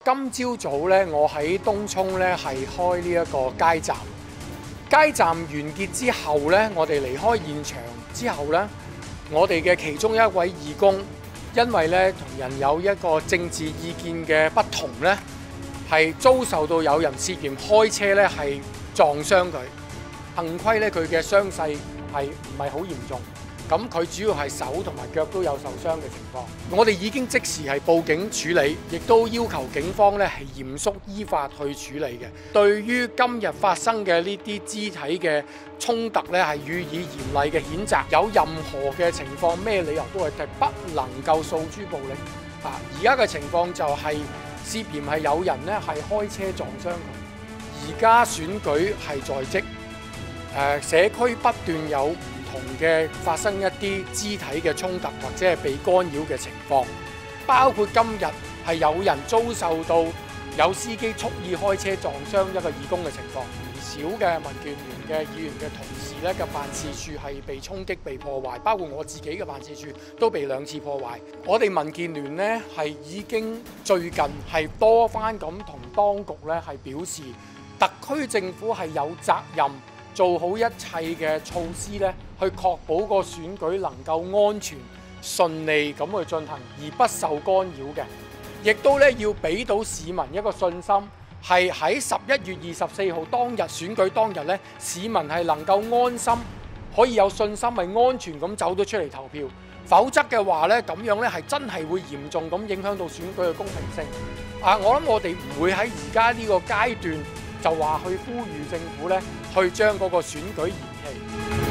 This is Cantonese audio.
今朝早咧，我喺東涌咧係開呢一個街站。街站完結之後咧，我哋離開現場之後咧，我哋嘅其中一位義工，因為咧同人有一個政治意見嘅不同咧，係遭受到有人涉嫌開車咧係撞傷佢。幸虧咧佢嘅傷勢係唔係好嚴重。咁佢主要係手同埋腳都有受傷嘅情況，我哋已經即時係報警處理，亦都要求警方咧係嚴肅依法去處理嘅。對於今日發生嘅呢啲肢體嘅衝突咧，係予以嚴厲嘅譴責。有任何嘅情況，咩理由都係不能夠訴諸暴力。而家嘅情況就係涉嫌係有人咧係開車撞傷佢。而家選舉係在即，社區不斷有嘅發生一啲肢體嘅衝突或者係被干擾嘅情況，包括今日係有人遭受到有司機蓄意開車撞傷一個義工嘅情況，唔少嘅民建聯嘅議員嘅同事咧嘅辦事處係被衝擊、被破壞，包括我自己嘅辦事處都被2次破壞。我哋民建聯咧係已經最近係多番咁同當局咧係表示，特區政府係有責任做好一切嘅措施咧，去確保個選舉能夠安全順利咁去進行，而不受干擾嘅。亦都咧要俾到市民一個信心，係喺11月24號當日選舉當日咧，市民係能夠安心，可以有信心係安全咁走咗出嚟投票。否則嘅話咧，咁樣咧係真係會嚴重咁影響到選舉嘅公平性。我諗我哋唔會喺而家呢個階段就話去呼籲政府咧，去將嗰個選舉延期。